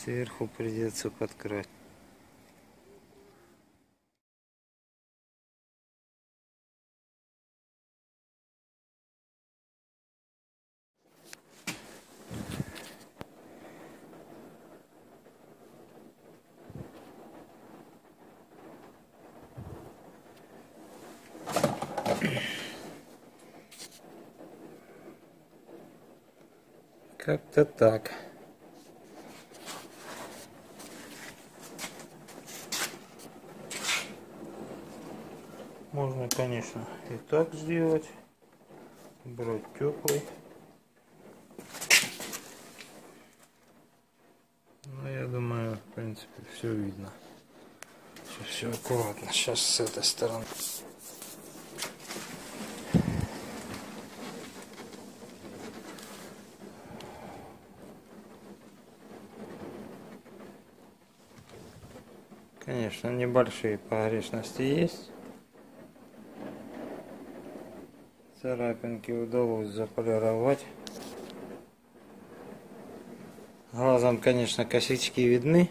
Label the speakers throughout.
Speaker 1: Сверху придется подкрасить. Как-то так. Можно, конечно, и так сделать. Брать теплый. Но я думаю, в принципе, все видно. Все аккуратно. Сейчас с этой стороны. Конечно, небольшие погрешности есть. Царапинки удалось заполировать. Глазом, конечно, косячки видны.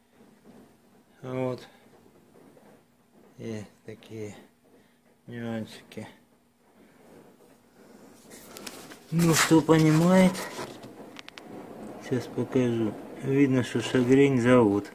Speaker 1: Вот. И такие нюансики. Ну, что понимает, сейчас покажу. Видно, что шагрень завод.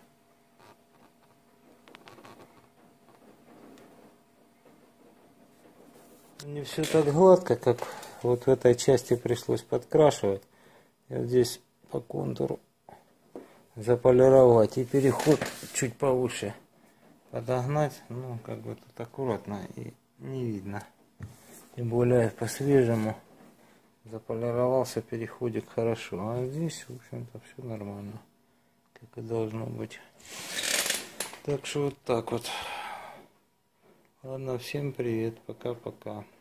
Speaker 1: Не все так гладко, как вот в этой части пришлось подкрашивать. И вот здесь по контуру заполировать и переход чуть повыше подогнать. Ну, как бы тут аккуратно и не видно. Тем более по свежему заполировался переходик хорошо. А здесь, в общем-то, все нормально, как и должно быть. Так что вот так вот. Ладно, всем привет, пока-пока.